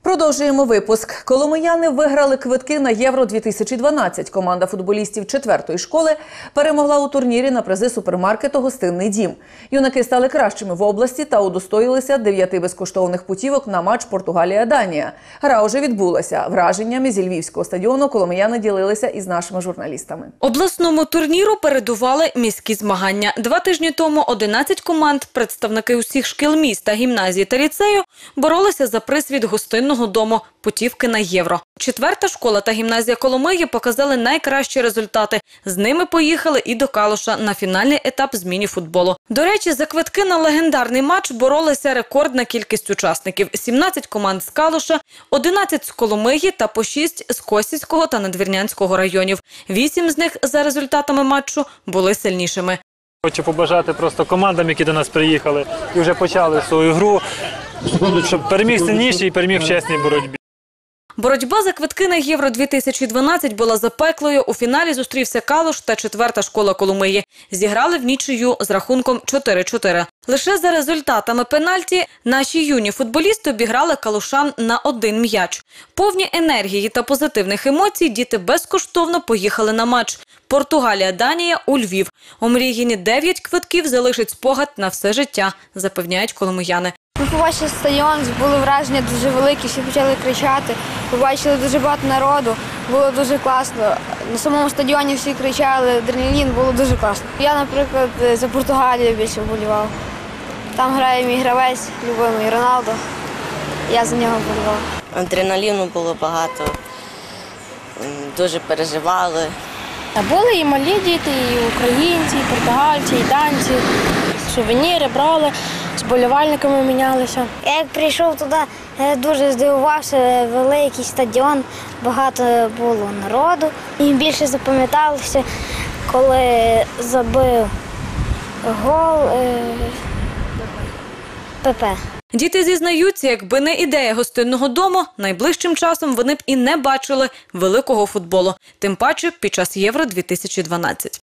Продовжуємо випуск. Коломияни виграли квитки на Євро-2012. Команда футболістів 4-ї школи перемогла у турнірі на призи супермаркету «Гостинний дім». Юнаки стали кращими в області та удостоїлися 9 безкоштовних путівок на матч Португалія-Данія. Гра уже відбулася. Враженнями зі львівського стадіону коломияни ділилися із нашими журналістами. Обласному турніру передували міські змагання. 2 тижні тому 11 команд, представники усіх шкіл міста, гімназії та ліцею, боролися за приз від гостинного дому – путівки на Євро. 4-та школа та гімназія Коломиї показали найкращі результати. З ними поїхали і до Калуша на фінальний етап з міні-футболу. До речі, за квитки на легендарний матч боролася рекордна кількість учасників – 17 команд з Калуша, 11 з Коломиї та по 6 з Косівського та Надвірнянського районів. 8 з них за результатами матчу були сильнішими. Хочу побажати просто командам, які до нас приїхали і вже почали свою гру, щоб переміг сильніший і переміг в чесній боротьбі. Боротьба за квитки на Євро-2012 була запеклою. У фіналі зустрівся Калуш та 4-та школа Коломиї. Зіграли в нічию з рахунком 4-4. Лише за результатами пенальті наші юні футболісти обіграли калушан на 1 м'яч. Повні енергії та позитивних емоцій діти безкоштовно поїхали на матч Португалія-Данія у Львів. Омріяні 9 квитків залишить спогад на все життя, запевняють коломияни. Ми побачили стадіон, були враження дуже великі, всі почали кричати, побачили дуже багато народу, було дуже класно. На самому стадіоні всі кричали, адреналін, було дуже класно. Я, наприклад, за Португалію більше вболівав. Там грає мій гравець, любимий Роналдо, я за нього вболівав. Адреналіну було багато, дуже переживали. Були і малі діти, і українці, і португальці, і данці. Сувеніри брали, з болівальниками мінялися. Я як прийшов туди, дуже здивувався, великий стадіон, багато було народу. І більше запам'яталося, коли забив гол ПП. Діти зізнаються, якби не ідея гостинного дому, найближчим часом вони б і не бачили великого футболу. Тим паче під час Євро-2012.